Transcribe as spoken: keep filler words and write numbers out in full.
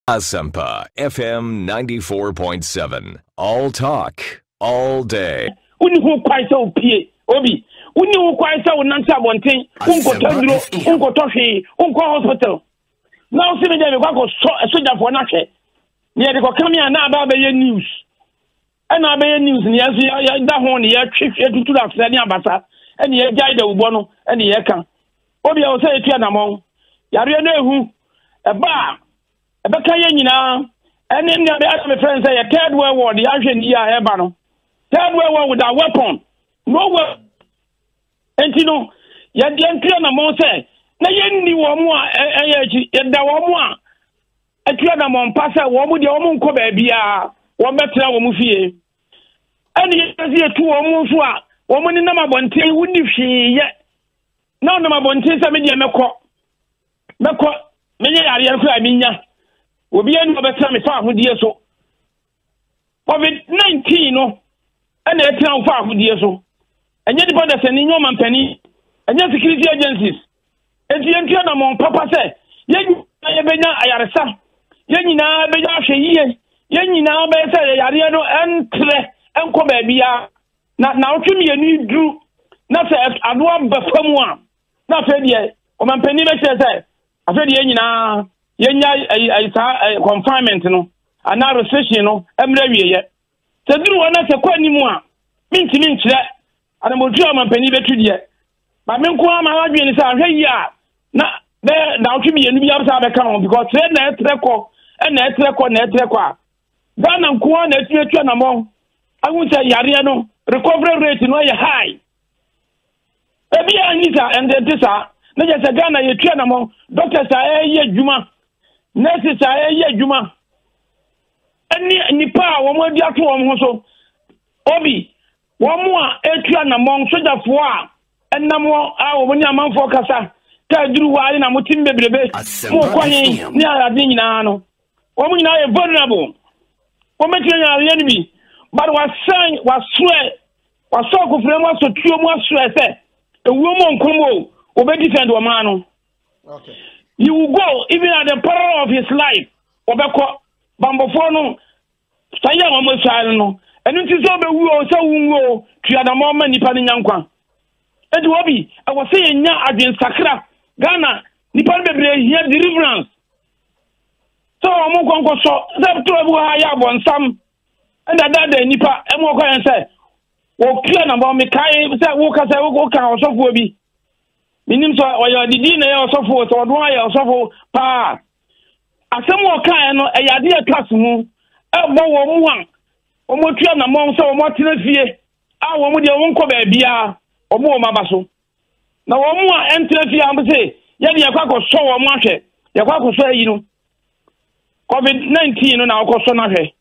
Asampa F M ninety-four point seven. All talk, all day. Uni who quite so pie, Obi. Uni who quite so Nancy Bontin, Uncle Tendro, Uncle Toshi, Uncle Hospital. Now, see me there, we go soldier for nothing. Near the Comia now about the news. And I be news, and yes, that one, the chief to that Sanya Bassa, and the guy the Ubono, and the Eka. Obi, I will say it among Yariane who a bar. A Bacayana, and then the other friends say a third world war, the Asian year, Ebano. Third world war without weapon. No weapon. And you know, yet the Antiana Monse, Nayan Wamua, and the Wamua, a Tianamon Passa, Wamu, the Omun Kobe, Bia, one better Wamufi. And the two Omuswa, woman in number one tea, wouldn't if she yet. No number one tea, some media Meko. Meko, many are Minya. Will be any other time if I would year so. COVID nineteen, no, and a town far with year so. And yet, the send in your man penny, and yet security agencies. And the entry among Papa said, Yen, I been Ayarasa, Yen, I been Ashe, Yen, now better Ariano and Tre, and Cobebia. Not now to me a new drew, not a one but from one. Not said yet, or my penny says, I said, Yen, now. Yenya a confinement no ana recession no emre wiye se duru wona se kwani mu a minti minkyire ana modu amampani betu de ba me nko ama wadwe ni sa hwe yi a na be na otwe enu bi absa be kan on because trade na etreko e na etreko na etreko a ba na nko na etu na mo awu se yare no recovery rate no ye high e bi anyi sa and this a na je se Ghana ye tu na mo doctors a ye adwuma nurses are ye juma. Any nipa woman dia to won so. Obi, one more etua na mon soja fo a enamo a wo nya manfo kasa. Ka duru wa na mutim bebrebe. Mo kwanye ni ara din nyina no. Wo mu nyina ye vulnerable. Wo metia nya ye ni bi. But was sign was swear. Was so ko frem was so tuo mu aswear say. E wo mo nkomo wo be defend wo man no. Okay. You will go even at the peril of his life. Obeko Bambofono Saya Momo and it is over we also will to the moment Nippon Yankwan. And Wobby, I was saying now against Sakra, Ghana, Nippon here deliverance. So I'm going to so that two high up on some and that day Nippa and walk and say, well, clear about me, Kai, that walk as I will go out of Wobby. Minim so oyo didi na ya osofo so odwo ya osofo pa asem wo kan no e yade atwas hu e bo wo mu an o mo tua na mo so o mo tena fie a wo mu de wo nko ba bia o mo ma ba so na wo mu a entena fie am se ye de yakwa ko so wo mo ahwe yakwa ko so ayi no COVID nineteen no na ko so na hwe